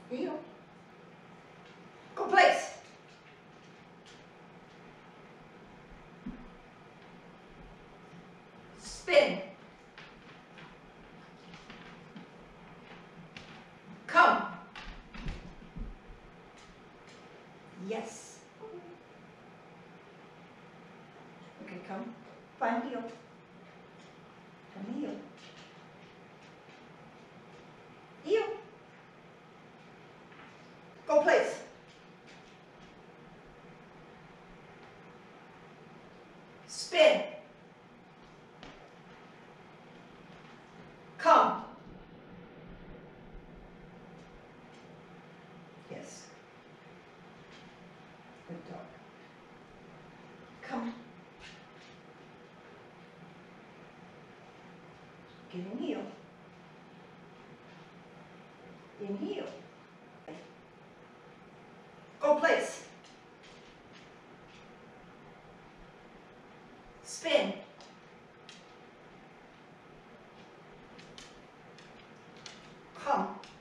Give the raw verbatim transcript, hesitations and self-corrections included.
Heel. Go place. Spin. Come. Yes. Okay, come. Find heel. Come heel. Heel. Go place. Spin. Come. Yes. Good dog. Come. Get in heel. In heel. Go place. Spin. Come.